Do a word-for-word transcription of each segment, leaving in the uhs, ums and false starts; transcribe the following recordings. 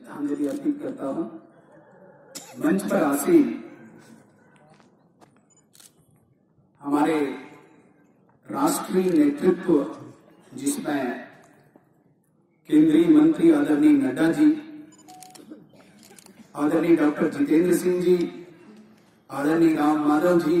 श्रद्धांजलि अर्पित करता हूं। मंच पर आसीन हमारे राष्ट्रीय नेतृत्व, जिसमें केंद्रीय मंत्री आदरणीय नड्डा जी, आदरणीय डॉक्टर जितेंद्र सिंह जी, आदरणीय राम माधव जी,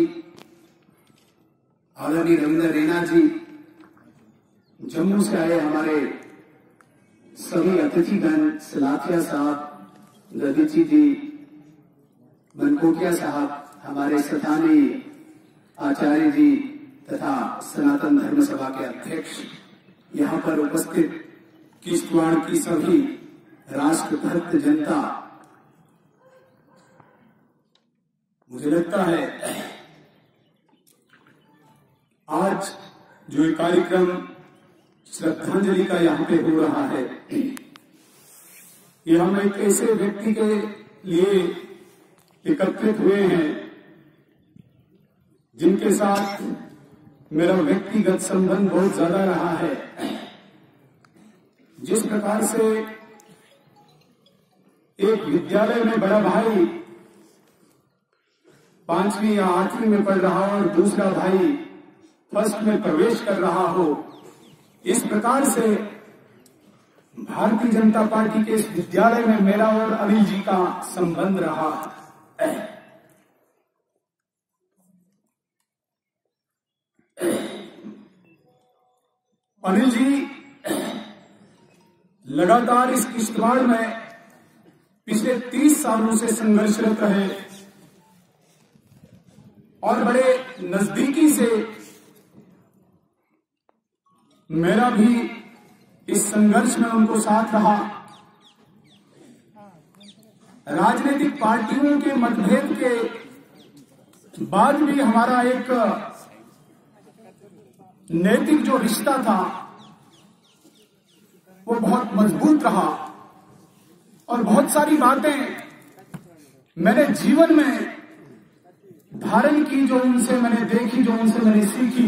आदरणीय रविंद्र रैना जी, जम्मू से आए हमारे सभी अतिथिगण, सलाथिया साहब, गदीची जी, बनकोटिया साहब, हमारे स्थानीय आचार्य जी तथा सनातन धर्म सभा के अध्यक्ष, यहाँ पर उपस्थित किश्तवाड़ की सभी राष्ट्रभक्त जनता, मुझे लगता है आज जो ये कार्यक्रम श्रद्धांजलि का यहाँ पे हो रहा है, ये हम एक ऐसे व्यक्ति के लिए एकत्रित हुए हैं जिनके साथ मेरा व्यक्तिगत संबंध बहुत ज्यादा रहा है। जिस प्रकार से एक विद्यालय में बड़ा भाई पांचवी या आठवीं में पढ़ रहा हो और दूसरा भाई फर्स्ट में प्रवेश कर रहा हो, इस प्रकार से भारतीय जनता पार्टी के इस विद्यालय में मेरा और अनिल जी का संबंध रहा है। अनिल जी लगातार इस किश्तवाड़ में पिछले तीस सालों से संघर्षरत रहे और बड़े नजदीकी से मेरा भी इस संघर्ष में उनको साथ रहा। राजनीतिक पार्टियों के मतभेद के बाद भी हमारा एक नैतिक जो रिश्ता था वो बहुत मजबूत रहा और बहुत सारी बातें मैंने जीवन में धारण की, जो उनसे मैंने देखी, जो उनसे मैंने सीखी।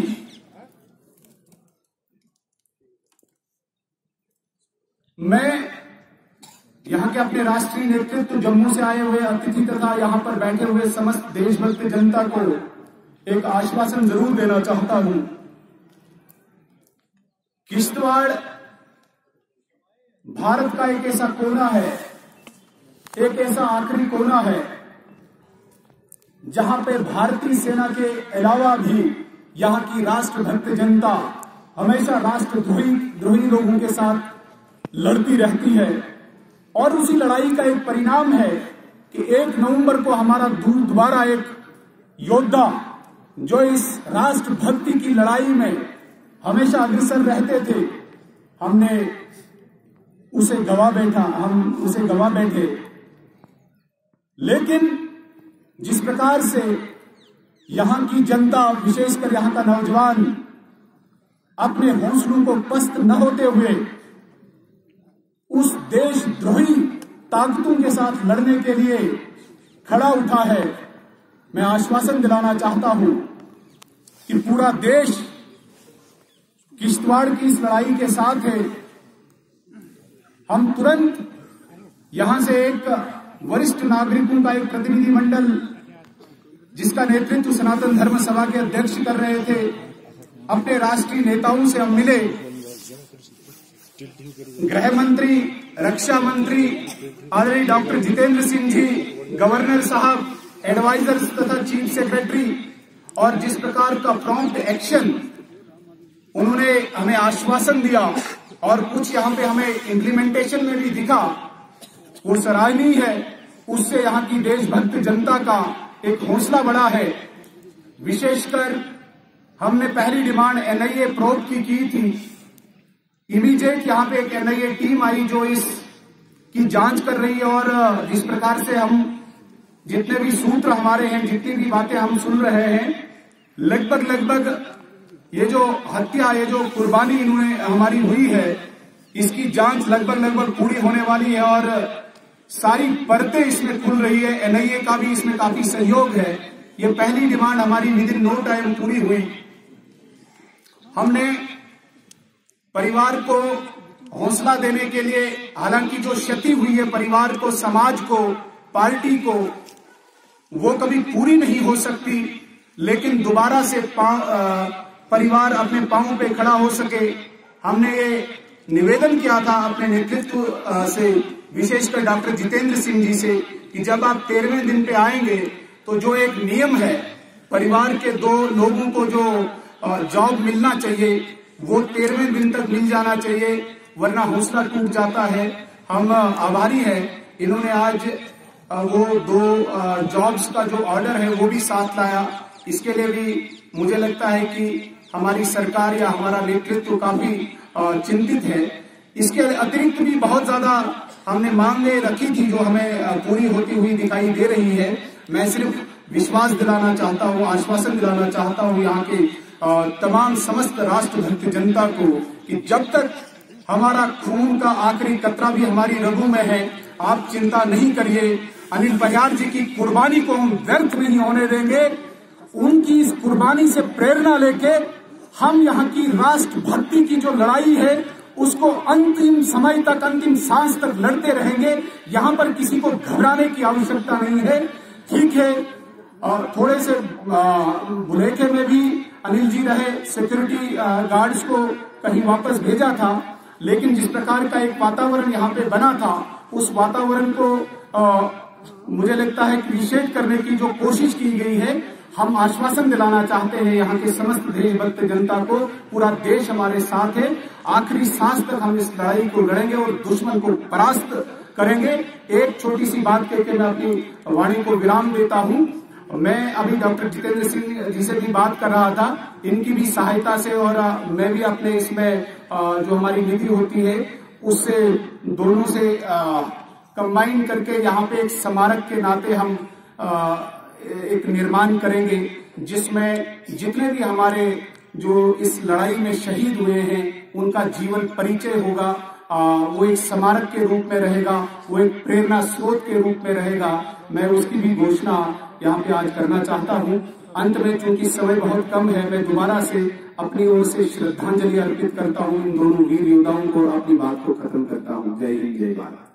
मैं यहां के अपने राष्ट्रीय नेतृत्व, जम्मू से आए हुए अतिथि तथा यहां पर बैठे हुए समस्त देशभक्त जनता को एक आश्वासन जरूर देना चाहता हूं। किश्तवाड़ भारत का एक ऐसा कोना है, एक ऐसा आखिरी कोना है जहां पे भारतीय सेना के अलावा भी यहां की राष्ट्रभक्त जनता हमेशा राष्ट्रद्रोही द्रोही लोगों के साथ लड़ती रहती है। और उसी लड़ाई का एक परिणाम है कि एक नवंबर को हमारा दोबारा एक योद्धा जो इस राष्ट्रभक्ति की लड़ाई में हमेशा अग्रसर रहते थे, हमने उसे गवा बैठा हम उसे गवा बैठे। लेकिन जिस प्रकार से यहां की जनता, विशेषकर यहां का नौजवान, अपने हौसलों को पस्त न होते हुए उस देशद्रोही ताकतों के साथ लड़ने के लिए खड़ा उठा है, मैं आश्वासन दिलाना चाहता हूं कि पूरा देश किश्तवाड़ की इस लड़ाई के साथ है। हम तुरंत यहां से एक वरिष्ठ नागरिकों का एक प्रतिनिधिमंडल, जिसका नेतृत्व सनातन धर्म सभा के अध्यक्ष कर रहे थे, अपने राष्ट्रीय नेताओं से हम मिले। गृह मंत्री, रक्षा मंत्री आदरणीय डॉक्टर जितेंद्र सिंह जी, गवर्नर साहब, एडवाइजर्स तथा चीफ सेक्रेटरी, और जिस प्रकार का प्रॉम्प्ट एक्शन उन्होंने हमें आश्वासन दिया और कुछ यहाँ पे हमें इम्प्लीमेंटेशन में भी दिखा, वो सराहनीय है। उससे यहाँ की देशभक्त जनता का एक हौसला बढ़ा है। विशेषकर हमने पहली डिमांड एनआईए प्रोब की की थी। इमीडिएट यहाँ पे एक एनआईए टीम आई जो इस की जांच कर रही है और जिस प्रकार से हम जितने भी सूत्र हमारे हैं, जितनी भी बातें हम सुन रहे हैं, लगभग लगभग ये जो हत्या, ये जो कुर्बानी इन्होंने हमारी हुई है, इसकी जांच लगभग लगभग पूरी होने वाली है और सारी परतें इसमें खुल रही है। एनआईए का भी इसमें काफी सहयोग है। ये पहली डिमांड हमारी विद इन नो टाइम पूरी हुई। हमने परिवार को हौसला देने के लिए, हालांकि जो क्षति हुई है परिवार को, समाज को, पार्टी को, वो कभी पूरी नहीं हो सकती, लेकिन दोबारा से परिवार अपने पांव पे खड़ा हो सके। हमने ये निवेदन किया था अपने नेतृत्व से, विशेषकर डॉक्टर जितेंद्र सिंह जी से, कि जब आप तेरहवें दिन पे आएंगे तो जो एक नियम है, परिवार के दो लोगों को जो जॉब मिलना चाहिए वो तेरहवें दिन तक मिल जाना चाहिए, वरना हौसला टूट जाता है। हम आभारी हैं, इन्होंने आज वो दो जॉब्स का जो ऑर्डर है वो भी साथ लाया। इसके लिए भी मुझे लगता है कि हमारी सरकार या हमारा नेतृत्व काफी चिंतित है। इसके अतिरिक्त भी बहुत ज्यादा हमने मांगे रखी थी जो हमें पूरी होती हुई दिखाई दे रही है। मैं सिर्फ विश्वास दिलाना चाहता हूँ, आश्वासन दिलाना चाहता हूँ यहाँ के तमाम समस्त राष्ट्रभक्त जनता को कि जब तक हमारा खून का आखिरी कतरा भी हमारी रगों में है, आप चिंता नहीं करिए। अनिल परिहार जी की कुर्बानी को हम व्यर्थ नहीं होने देंगे। उनकी इस कुर्बानी से प्रेरणा लेके हम यहाँ की राष्ट्रभक्ति की जो लड़ाई है उसको अंतिम समय तक, अंतिम सांस तक लड़ते रहेंगे। यहाँ पर किसी को घबराने की आवश्यकता नहीं है। ठीक है, और थोड़े से बुलेखे में भी अनिल जी रहे, सिक्योरिटी गार्ड्स को कहीं वापस भेजा था, लेकिन जिस प्रकार का एक वातावरण यहाँ पे बना था, उस वातावरण को आ, मुझे लगता है क्रिएट करने की जो कोशिश की गई है, हम आश्वासन दिलाना चाहते हैं यहाँ के समस्त देशभक्त जनता को, पूरा देश हमारे साथ है। आखिरी सांस तक हम इस लड़ाई को लड़ेंगे और दुश्मन को परास्त करेंगे। एक छोटी सी बात कहकर मैं अपनी वाणी को विराम देता हूँ। मैं अभी डॉक्टर जितेंद्र सिंह जी से भी बात कर रहा था, इनकी भी सहायता से और मैं भी अपने इसमें जो हमारी नीति होती है उससे दोनों से कंबाइन करके यहाँ पे एक स्मारक के नाते हम आ, एक निर्माण करेंगे, जिसमें जितने भी हमारे जो इस लड़ाई में शहीद हुए हैं उनका जीवन परिचय होगा। आ, वो एक स्मारक के रूप में रहेगा, वो एक प्रेरणा स्रोत के रूप में रहेगा। मैं उसकी भी घोषणा यहाँ पे आज करना चाहता हूँ। अंत में चूंकि समय बहुत कम है, मैं दोबारा से अपनी ओर से श्रद्धांजलि अर्पित करता हूँ इन दोनों वीर योद्धाओं को, अपनी बात को खत्म करता हूँ। जय हिंद, जय भारत।